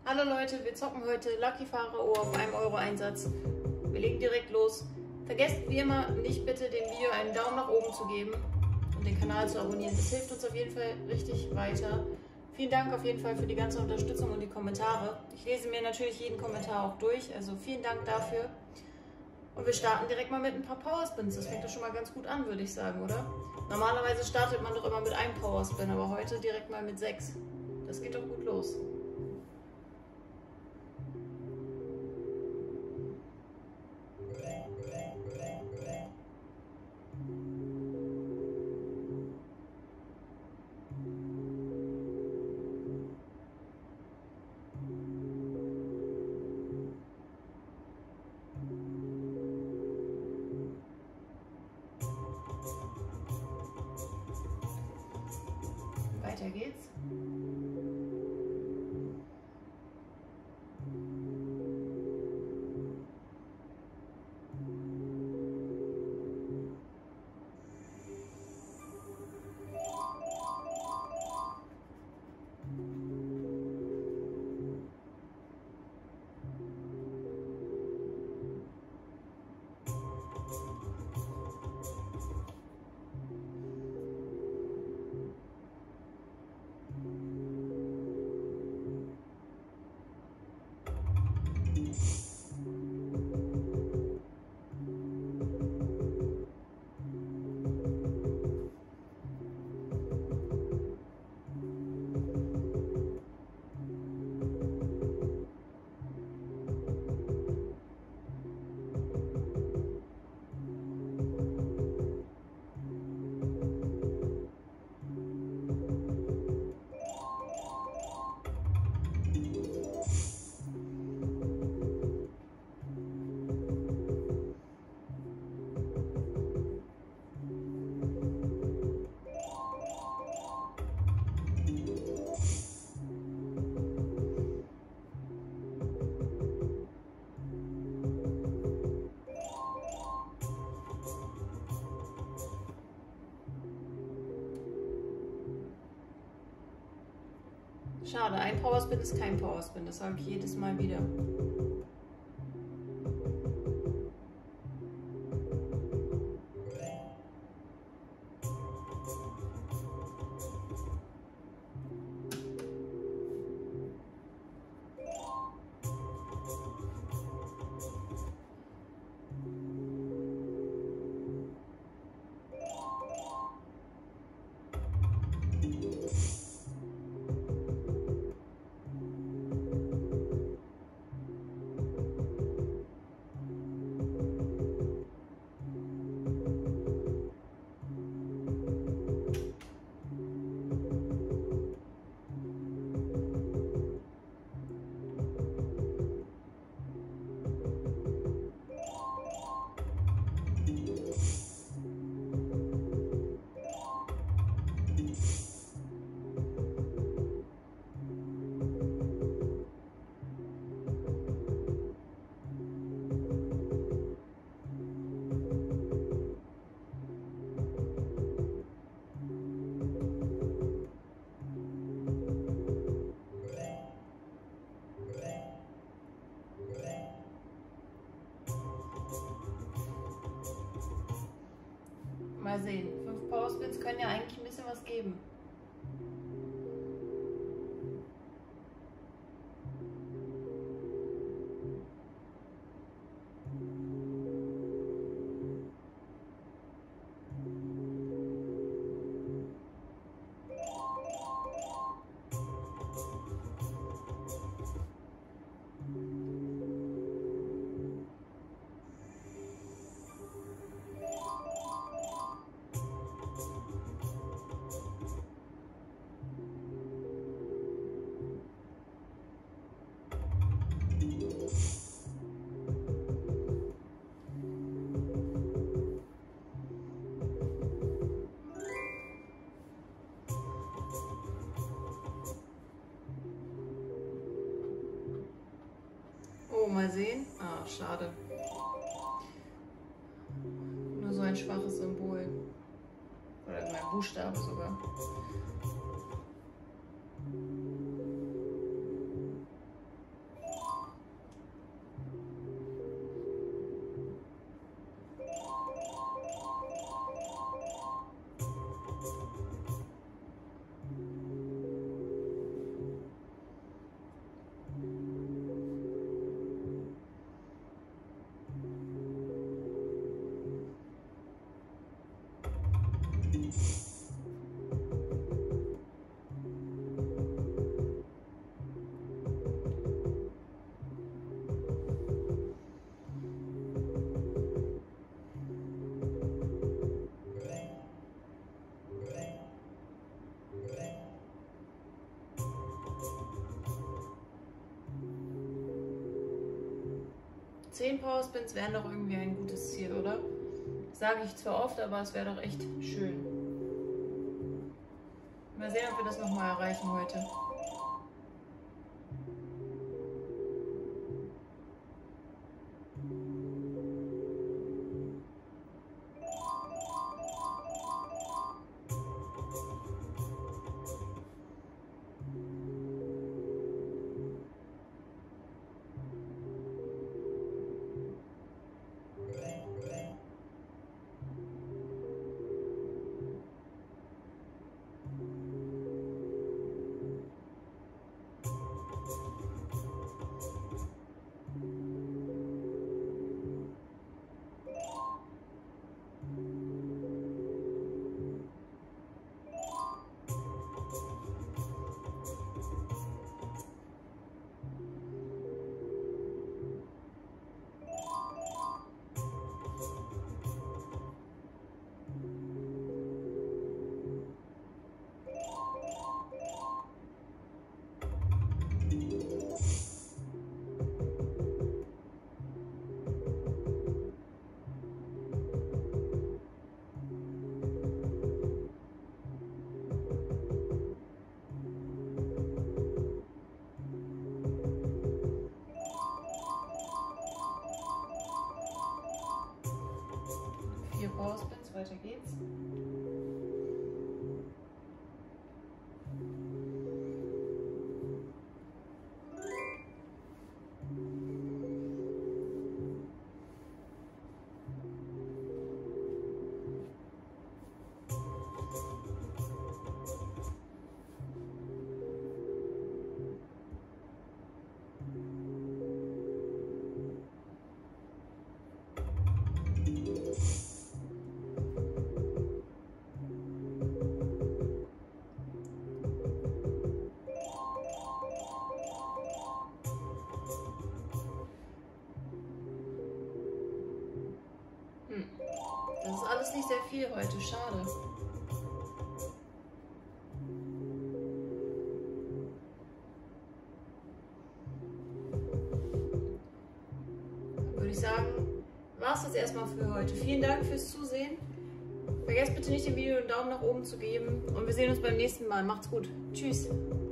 Hallo Leute, wir zocken heute Lucky Pharao auf 1 Euro Einsatz. Wir legen direkt los. Vergesst wie immer nicht bitte dem Video einen Daumen nach oben zu geben und den Kanal zu abonnieren. Das hilft uns auf jeden Fall richtig weiter. Vielen Dank auf jeden Fall für die ganze Unterstützung und die Kommentare. Ich lese mir natürlich jeden Kommentar auch durch, also vielen Dank dafür. Und wir starten direkt mal mit ein paar Powerspins. Das fängt doch schon mal ganz gut an, würde ich sagen, oder? Normalerweise startet man doch immer mit einem Powerspin, aber heute direkt mal mit 6. Das geht doch gut los. Weiter geht's. Schade, ein Powerspin ist kein Powerspin, das sage ich jedes Mal wieder. Mal sehen. 5 Powerspins können ja eigentlich ein bisschen was geben. Oh, mal sehen. Ah, schade. Nur so ein schwaches Symbol. Oder ein Buchstabe sogar. 10 Power Spins wären doch irgendwie ein gutes Ziel, oder? Sage ich zwar oft, aber es wäre doch echt schön. Mal sehen, ob wir das nochmal erreichen heute. Power Spins, weiter geht's. Das ist alles nicht sehr viel heute, schade. Dann würde ich sagen, war es das erstmal für heute. Vielen Dank fürs Zusehen. Vergesst bitte nicht dem Video einen Daumen nach oben zu geben und wir sehen uns beim nächsten Mal. Macht's gut. Tschüss.